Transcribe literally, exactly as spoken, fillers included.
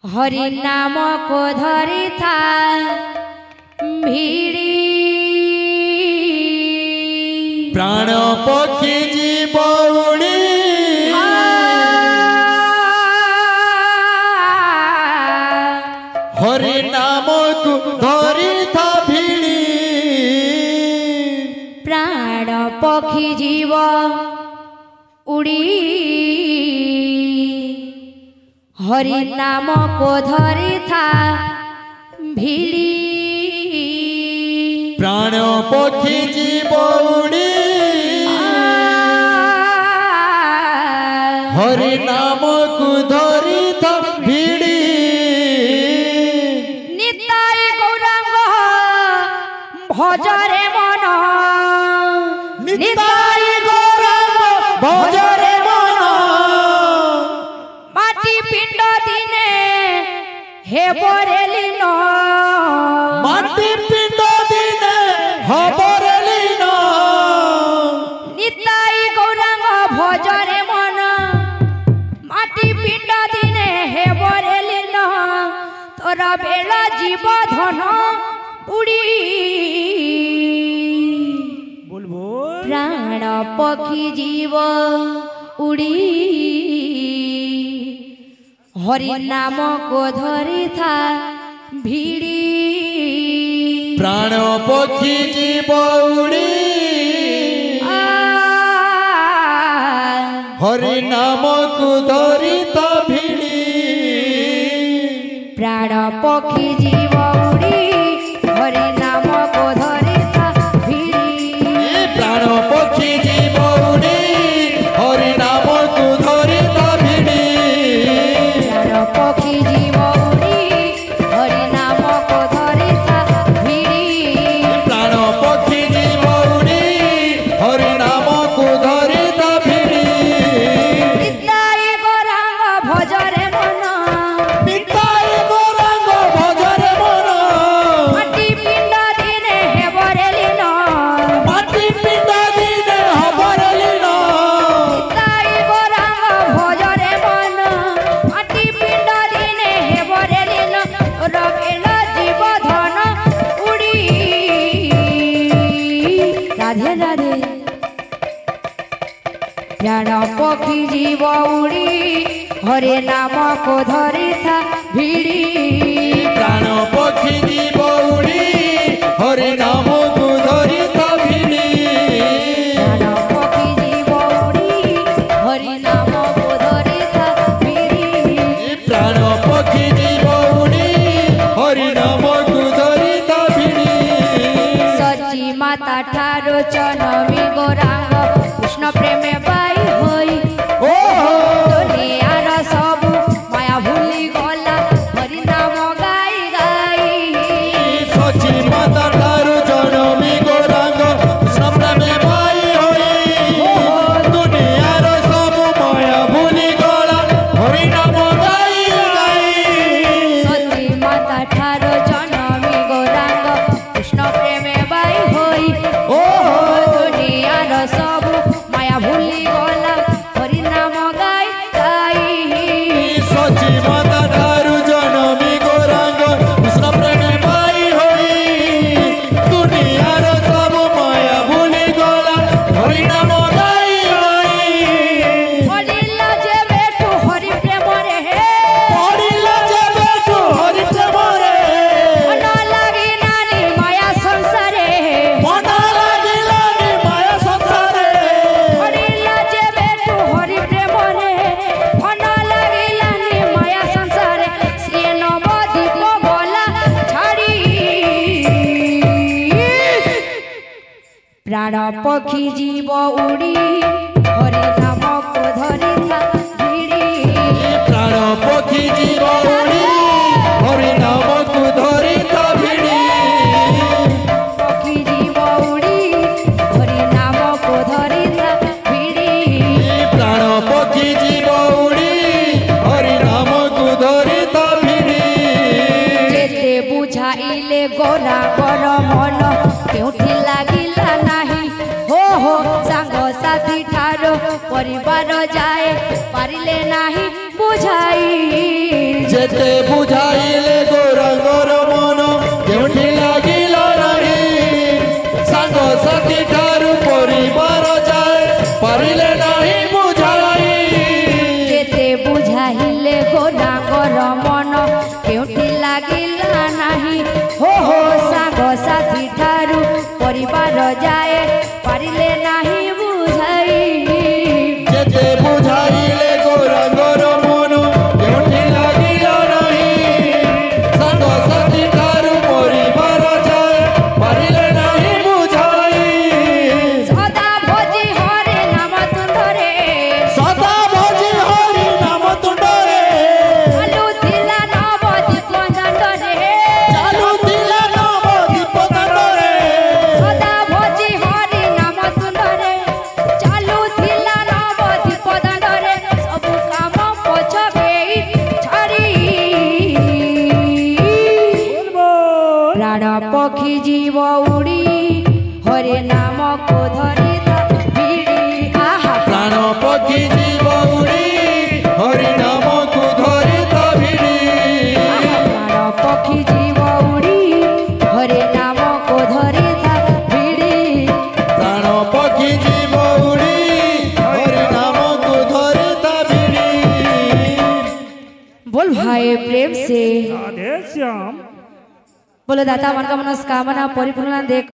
हरि नाम को धरी था भिड़ी प्राण पक्षी जीव उड़ी हरि नाम को धरी था भिड़ी प्राण पक्षी जीव उड़ी हरि नाम को धरी था भिड़ी प्राण पक्षी जीव उड़ी हरि नाम को धरी था भिड़ी निताई गौरांग भजरे मन निताई गौरांग भजरे मन माटी पिंड दिने हे बरेलीन माटी पिंड दिने हे बरेलीन निताई गौरांग भजरे मन माटी पिंड दिने हे बरेलीन तोरा बेला जीव धन उड़ी प्राण पक्षी जीव उड़ी हरि नाम को धरी था भिड़ी प्राण पक्षी जीव उड़ी हरि नाम को धरी था भिड़ी प्राण पक्षी जीव उड़ी हरि नाम को धरी था भिड़ी प्राण पक्षी जीव उड़ी हरि नाम को धरी था भिड़ी प्राण पक्षी जीव उड़ी हरि नाम को धरी था भिड़ी प्राण पक्षी जीव उड़ी हरि नाम को धरी था भिड़ी निताई गौरांग भजरे मन निताई गौरांग भजरे मन माटी पिंड दिने हे बरेलीन माटी पिंड दिने हे बरेलीन निताई गौरांग भजरे मन माटी पिंड दिने हे बरेलीन रवेला जीव धन उड़ी राधे राधे प्राण पक्षी जीव उड़ी हरे नाम को धरी था भिड़ी प्राण पक्षी जीव उड़ी हरि नाम को धरी था भिड़ी प्राण पक्षी जीव उड़ी हरि नाम को धरी था भिड़ी प्राण पक्षी जीव उड़ी हरि नाम को धरी था भिड़ी सची माता ठारो चनमी गौरांग कृष्ण प्रेमे बाई होई दुनियार सब माया भूली गला हरि नाम गाई गाई सची माता ठारू जनमी गौरांग कृष्ण प्रेमे बाई होई दुनियार सब माया भूली गला हरि नाम गाई गाई सती माता ठारो जनमी गौरांग कृष्ण प्रेमे बाई होई दुनियार सब माया भूली गला हरि नाम गाई गाई सची माता ठारू जनमी गौरांग कृष्ण प्रेमे बाई होई दुनियार सब माया भूली गला हरि नाम गाई गाई पड़िला जे बेटू हरि प्रेम रे हे पड़िला जे बेटू हरि प्रेम रे मन लागी नानी माया संसारे मन लागिलानी माया संसारे पड़िला जे बेटू हरि प्रेम रे मन लागी नानी माया संसारे सिए नवदीप गला छाड़ी प्राण पक्षी जीव उड़ी हरि नाम को धरी था भिड़ी प्राण पक्षी जीव उड़ी हरि नाम को धरी था भिड़ी पक्षी जीव उड़ी हरि नाम को धरी था भिड़ी प्राण पक्षी जीव उड़ी हरि नाम को धरी था भिड़ी जेते बुझाइले गौरांगर मन केउठी लागिला नाही हो हो सांग साथी ठार जाए पारिले नाही बुझाई जेते बुझाइले गौरंगर मन केउठी लागिल नहीं सांग साथी ठारू परिवार जाए पारिले नहीं बुझाई जेते बुझाइले गौरंगर मन केउठी लागिला नाही हो हो सांग साथी ठारू परिवार जाए पारिले नाही बुझाई जेते बुझाइले गौरंगर मन केउठी लागिल नहीं सांग साथी ठारू परिवार जाए पारिले नहीं बुझाई सदा भोजी हरे नाम तुंडरे सदा भोजी हरि नाम तुंडरे चालू थिला नवदीप दांडरे चालू थिला नवदीप दांडरे सदा भोजी हरे नाम तुंडरे चालू थिला नवदीप दांडरे सबु काम पछके छाड़ी प्राण पक्षी जीव उड़ी हरे नाम को धरी भिड़ी आहा प्राण पक्षी जीव उड़ी हरि नाम को धरि भिड़ी प्राण पक्षी जीव उड़ी हरे नाम को धरी भिड़ी प्राण पक्षी जीव उड़ी हरि नाम को धरि भिड़ी बोल भाई प्रेम से राधे श्याम बोलो दाता मन का मनस्कामना परिपूर्ण देख